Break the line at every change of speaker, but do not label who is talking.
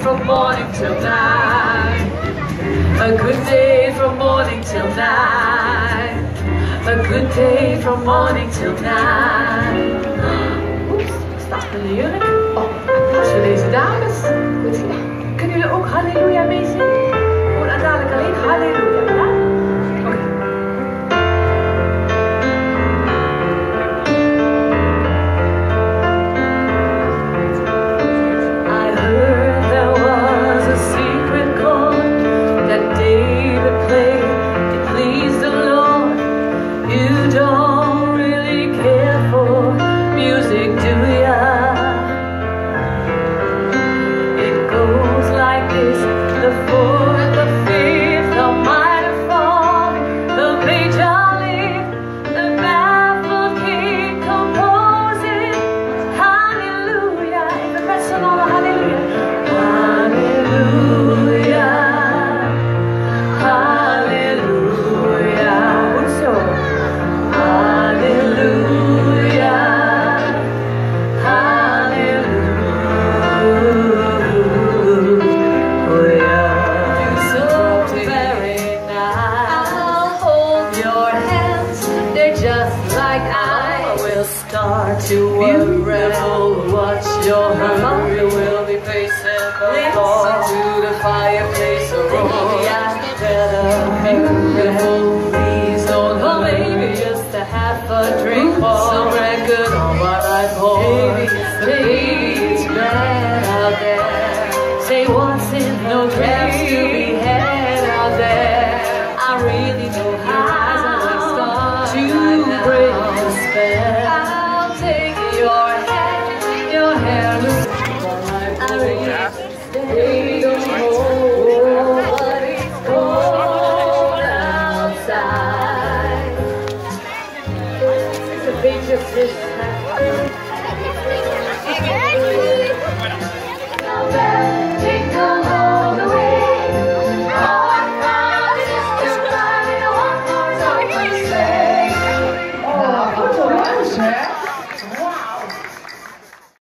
from morning till night. A good day from morning till night. A good day from morning till night. Oeps, staat er jullie? Oh, applaus voor deze dames. Goed gedaan. Kunnen jullie ook halleluja meezingen? Gewoon aan dadelijk alleen halleluja, ja? Oké. To a rebel, watch your heart. You will be facing the floor. To the fireplace, or maybe I better beautiful. Please don't hold maybe just a half a drink more. Some record on my right hole. Maybe it's bad out there. Say what's in no crabs to be had out there. I really know how to break the spell. Your hair looks they don't know what it's cold outside. It's a picture of this.